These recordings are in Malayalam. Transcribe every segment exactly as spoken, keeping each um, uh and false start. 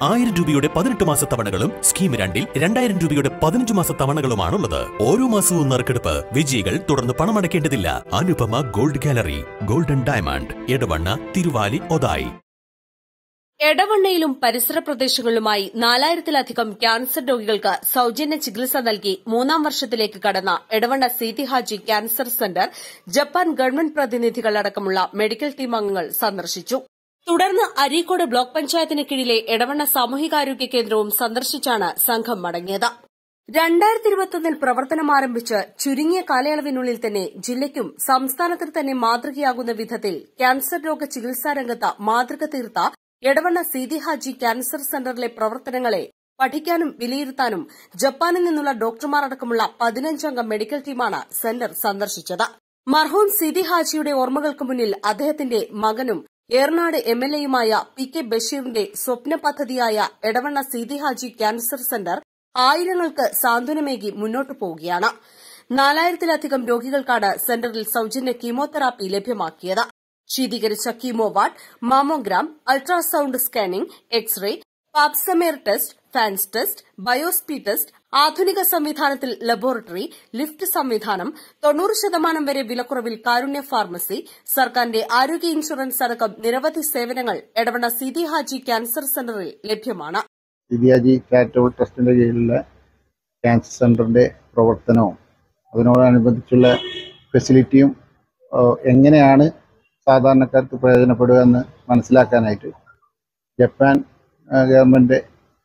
ആയിരം രൂപയുടെ പതിനെട്ട് മാസ തവണകളും സ്കീം രണ്ടിൽ രണ്ടായിരം രൂപയുടെ പതിനഞ്ച് മാസ തവണകളുമാണുള്ളത്. ഓരോ മാസവും നറുക്കെടുപ്പ്. വിജയികൾ തുടർന്ന് പണമടയ്ക്കേണ്ടതില്ല. Anupama gold gallery, golden diamond, Edavanna, Thiruvali, Othayi. എടവണ്ണയിലും പരിസര പ്രദേശങ്ങളിലുമായി നാലായിരത്തിലധികം ക്യാൻസർ രോഗികൾക്ക് സൌജന്യ ചികിത്സ നൽകി മൂന്നാം വർഷത്തിലേക്ക് കടന്ന Edavanna Seethi Haji cancer centre Japan government പ്രതിനിധികളടക്കമുള്ള മെഡിക്കൽ ടീം അംഗങ്ങൾ സന്ദർശിച്ചു. തുടർന്ന് അരീക്കോട് ബ്ലോക്ക് പഞ്ചായത്തിന് കീഴിലെ എടവണ്ണ സാമൂഹികാരോഗ്യ കേന്ദ്രവും സന്ദർശിച്ചാണ് സംഘം മടങ്ങിയത്. രണ്ടായിരത്തി ഇരുപത്തിയൊന്നിൽ പ്രവർത്തനം ആരംഭിച്ച് ചുരുങ്ങിയ കാലയളവിനുള്ളിൽ തന്നെ ജില്ലയ്ക്കും സംസ്ഥാനത്തിന് തന്നെ മാതൃകയാകുന്ന വിധത്തിൽ ക്യാൻസർ രോഗ ചികിത്സാ രംഗത്ത് മാതൃക തീർത്ത എടവണ്ണ സീതി ഹാജി ക്യാൻസർ സെന്ററിലെ പ്രവർത്തനങ്ങളെ പഠിക്കാനും വിലയിരുത്താനും ജപ്പാനിൽ നിന്നുള്ള ഡോക്ടർമാരടക്കമുള്ള പതിനഞ്ചംഗ മെഡിക്കൽ ടീമാണ് സെന്റർ സന്ദർശിച്ചത്. മർഹൂം സീതി ഹാജിയുടെ ഓർമ്മകൾക്ക് മുന്നിൽ അദ്ദേഹത്തിന്റെ മകനും ഏർനാട് എംഎൽഎയുമായ പി കെ ബഷീറിന്റെ സ്വപ്ന പദ്ധതിയായ എടവണ്ണ സീതി ഹാജി ക്യാൻസർ സെന്റർ ആയിരങ്ങൾക്ക് സാന്ത്വനമേകി മുന്നോട്ടു പോവുകയാണ്. നാലായിരത്തിലധികം രോഗികൾക്കാണ് സെന്ററിൽ സൌജന്യ കീമോതെറാപ്പി ലഭ്യമാക്കിയത്. ശീതീകരിച്ച chemo ward, mammogram, ultrasound scanning, x-ray, pap smear test, ഫാൻസ് ടെസ്റ്റ്, ബയോസ്പി ടെസ്റ്റ്, ആധുനിക സംവിധാനത്തിൽ ലബോറട്ടറി, ലിഫ്റ്റ് സംവിധാനം, തൊണ്ണൂറ് ശതമാനം വരെ വിലക്കുറവിൽ കാരുണ്യ ഫാർമസി, സർക്കാരിന്റെ ആരോഗ്യ ഇൻഷുറൻസ് അടക്കം നിരവധി സേവനങ്ങൾ എടവണ്ണ സീതി ഹാജി ക്യാൻസർ സെന്ററിൽ ലഭ്യമാണ്. സീതി ഹാജി ചാരിറ്റബിൾ ട്രസ്റ്റിന്റെ കീഴിലുള്ള ക്യാൻസർ സെന്ററിന്റെ പ്രവർത്തനവും അതിനോടനുബന്ധിച്ചുള്ള ഫെസിലിറ്റിയും എങ്ങനെയാണ് സാധാരണക്കാർക്ക് പ്രയോജനപ്പെടുക എന്ന് മനസ്സിലാക്കാനായിട്ട് ജപ്പാൻ ഗവൺമെന്റ്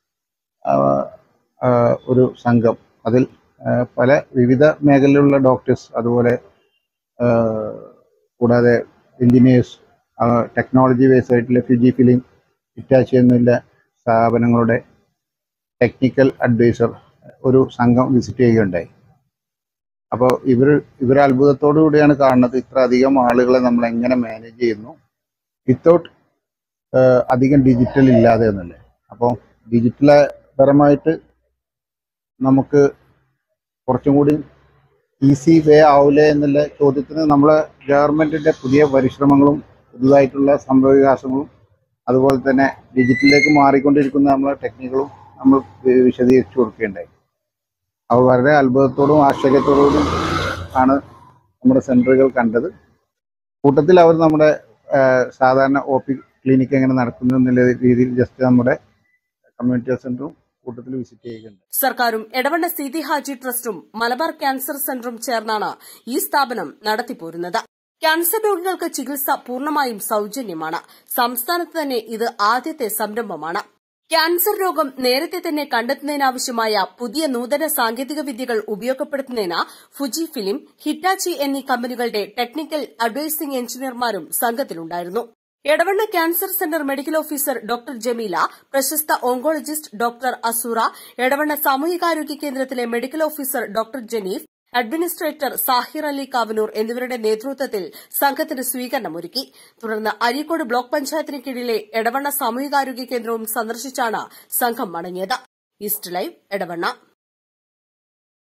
ഒരു സംഘം, അതിൽ പല വിവിധ മേഖലയിലുള്ള ഡോക്ടേഴ്സ്, അതുപോലെ കൂടാതെ എഞ്ചിനീയേഴ്സ്, ടെക്നോളജി ബേസ് ആയിട്ടുള്ള ഫിജി ഫിലിം, ഹിറ്റാച്ചി എന്നുള്ള സ്ഥാപനങ്ങളുടെ ടെക്നിക്കൽ അഡ്വൈസർ ഒരു സംഘം വിസിറ്റ് ചെയ്യുകയുണ്ടായി. അപ്പോൾ ഇവർ ഇവർ അത്ഭുതത്തോടു കൂടിയാണ് കാണുന്നത്, ഇത്ര അധികം ആളുകളെ നമ്മൾ എങ്ങനെ മാനേജ് ചെയ്യുന്നു വിത്തൗട്ട് അധികം ഡിജിറ്റൽ ഇല്ലാതെ എന്നല്ലേ. അപ്പോൾ ഡിജിറ്റൽ പരമായിട്ട് നമുക്ക് കുറച്ചും കൂടി ഈസി വേ ആവില്ലേ എന്നുള്ള ചോദ്യത്തിന് നമ്മളെ ഗവൺമെൻറ്റിൻ്റെ പുതിയ പരിശ്രമങ്ങളും പുതുതായിട്ടുള്ള സംഭവവികാസങ്ങളും അതുപോലെ തന്നെ ഡിജിറ്റലിലേക്ക് മാറിക്കൊണ്ടിരിക്കുന്ന നമ്മളെ ടെക്നിക്കുകളും നമ്മൾ വിശദീകരിച്ചു കൊടുക്കുകയുണ്ടായി. അവർ വളരെ അത്ഭുതത്തോടും ആശ്ചര്യത്തോടും ആണ് നമ്മുടെ സെൻ്ററുകൾ കണ്ടത്. കൂട്ടത്തിൽ അവർ നമ്മുടെ സാധാരണ ഒ പി ക്ലിനിക്ക് എങ്ങനെ നടക്കുന്നു എന്നുള്ള രീതിയിൽ ജസ്റ്റ് നമ്മുടെ കമ്മ്യൂണിറ്റി സെൻ്ററും കൂട്ടത്തിൽ വിസിറ്റ് ചെയ്യുന്നുണ്ട്. സർക്കാരും എടവണ്ണ സീതി ഹാജി ട്രസ്റ്റും മലബാർ ക്യാൻസർ സെന്ററും ചേർന്നാണ് ഈ സ്ഥാപനം നടത്തിപ്പോരുന്നത്. ക്യാൻസർ രോഗികൾക്ക് ചികിത്സ പൂർണ്ണമായും സൌജന്യമാണ്. സംസ്ഥാനത്ത് തന്നെ ഇത് ആദ്യത്തെ സംരംഭമാണ്. ക്യാൻസർ രോഗം നേരത്തെ തന്നെ കണ്ടെത്തുന്നതിനാവശ്യമായ പുതിയ നൂതന സാങ്കേതിക വിദ്യകൾ ഉപയോഗപ്പെടുത്തുന്നതിന് ഫുജി ഫിലിം, ഹിറ്റാച്ചി എന്നീ കമ്പനികളുടെ ടെക്നിക്കൽ അഡ്വൈസിംഗ് എഞ്ചിനീയർമാരും സംഘത്തിലുണ്ടായിരുന്നു. Edavanna cancer centre medical officer doctor Jameela, പ്രശസ്ത ഓങ്കോളജിസ്റ്റ് ഡോക്ടർ അസൂറ, എടവണ്ണ സാമൂഹികാരോഗ്യ കേന്ദ്രത്തിലെ medical officer doctor Janeef, administrator Sahir Ali Kavanur എന്നിവരുടെ നേതൃത്വത്തിൽ സംഘത്തിന് സ്വീകരണമൊരുക്കി. തുടർന്ന് അരീക്കോട് ബ്ലോക്ക് പഞ്ചായത്തിന് കീഴിലെ എടവണ്ണ സാമൂഹികാരോഗ്യ കേന്ദ്രവും സന്ദർശിച്ചാണ് സംഘം മടങ്ങിയത്. East live, Edavanna.